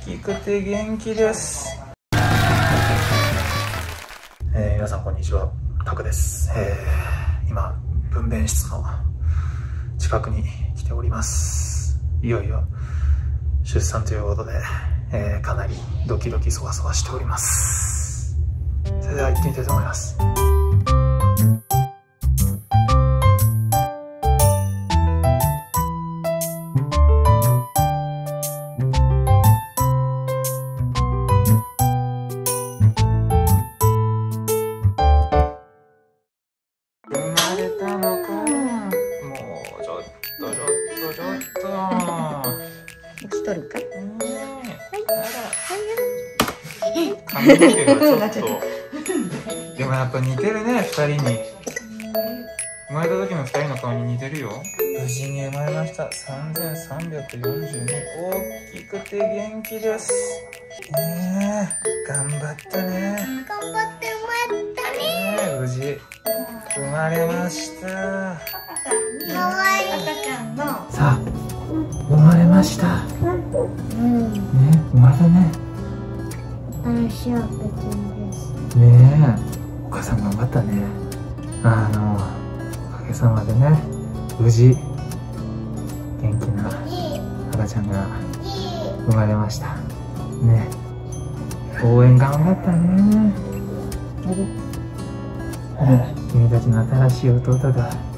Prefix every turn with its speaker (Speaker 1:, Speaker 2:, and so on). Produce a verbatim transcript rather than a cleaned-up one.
Speaker 1: きくて元気です。えー、皆さんこんにちは、タクです。えー、今分娩室の近くに来ております。いよいよ出産ということで、えー、かなりドキドキそわそわしております。それでは行ってみたいと思います。
Speaker 2: 取るか。
Speaker 1: 髪の毛がちょっとでもやっぱ似てるね、ふたりに。生まれた時のふたりの顔に似てるよ。無事に生まれました。さんぜんさんびゃくよんじゅうに。大きくて元気です。ねえ、頑張ったね。
Speaker 2: 頑張って生まれたね。
Speaker 1: ねえ、無事生まれました。
Speaker 2: かわいい赤ちゃんの。
Speaker 1: さあ、生まれました。
Speaker 2: うん。
Speaker 1: ね、生まれたね。
Speaker 2: 新しい赤ちゃんです。
Speaker 1: ねえ、お母さん頑張ったね。あの、おかげさまでね、無事元気な赤ちゃんが生まれました。ね、応援頑張ったね。あら、君たちの新しい弟が